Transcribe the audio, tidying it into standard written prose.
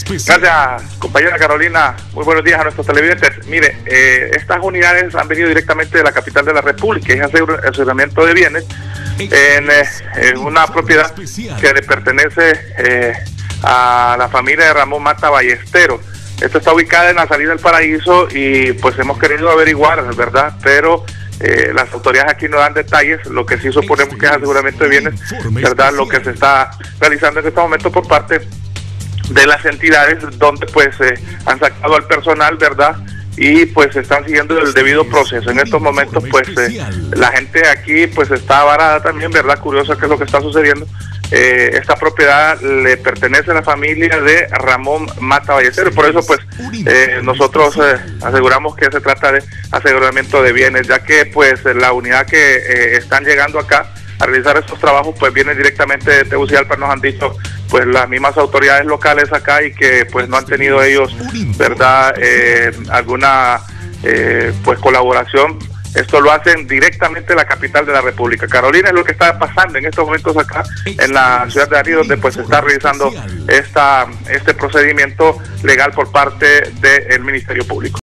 Gracias, compañera Carolina. Muy buenos días a nuestros televidentes. Mire, estas unidades han venido directamente de la capital de la República, es aseguramiento de bienes en una propiedad que le pertenece a la familia de Ramón Mata Ballesteros. Esto está ubicada en la salida del Paraíso y pues hemos querido averiguar, ¿verdad? Pero las autoridades aquí no dan detalles. Lo que sí suponemos que es aseguramiento de bienes, ¿verdad? Lo que se está realizando en este momento por parte de las entidades donde pues han sacado al personal, ¿verdad? Y pues están siguiendo el debido proceso. En estos momentos pues la gente aquí pues está varada también, ¿verdad? Curiosa qué es lo que está sucediendo. Esta propiedad le pertenece a la familia de Ramón Mata Ballesteros, por eso pues nosotros aseguramos que se trata de aseguramiento de bienes, ya que pues la unidad que están llegando acá a realizar estos trabajos pues viene directamente de Tegucigalpa. Nos han dicho pues las mismas autoridades locales acá y que pues no han tenido ellos, ¿verdad? Alguna pues colaboración. Esto lo hacen directamente en la capital de la República. Carolina, es lo que está pasando en estos momentos acá en la ciudad de Ari, donde pues se está realizando este procedimiento legal por parte del Ministerio Público.